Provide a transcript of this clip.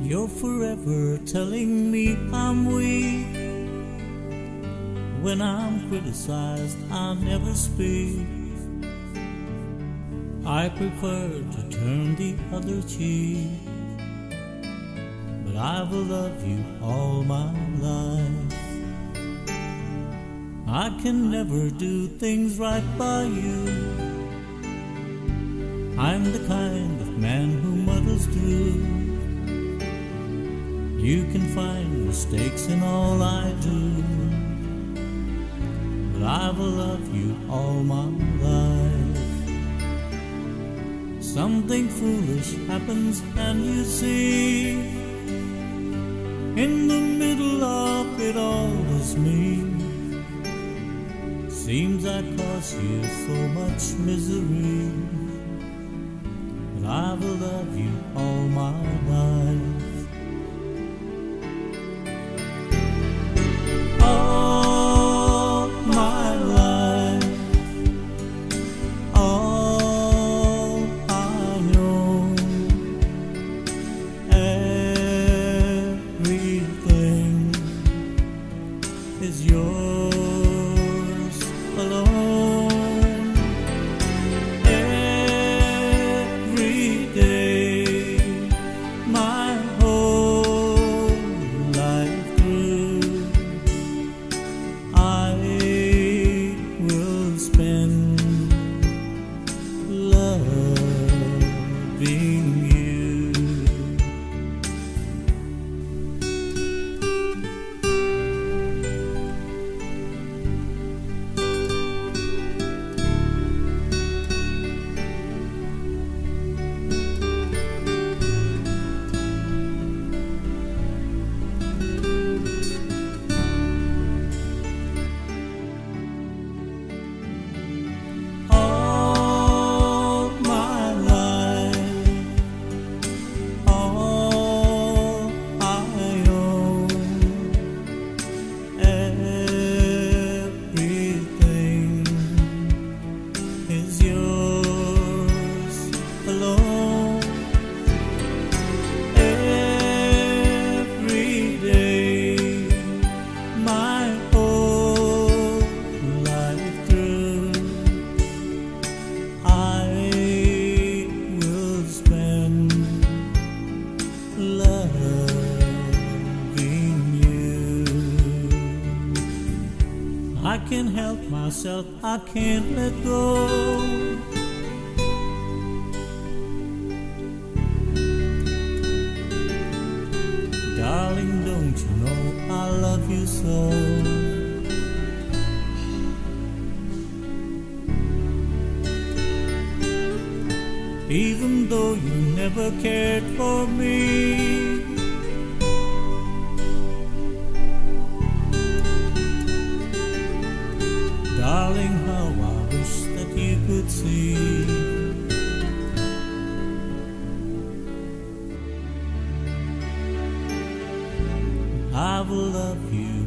You're forever telling me I'm weak. When I'm criticized, I never speak. I prefer to turn the other cheek, but I will love you all my life. I can never do things right by you. I'm the kind of man who muddles through. You can find mistakes in all I do, but I will love you all my life. Something foolish happens and you see, in the middle of it all is me. Seems I cause you so much misery, but I will love you all my life. Is yours alone. Every day, my whole life through, I will spend loving you. I can't help myself, I can't let go. Darling, don't you know I love you so? Even though you never cared for me, darling, how I wish that you could see. I will love you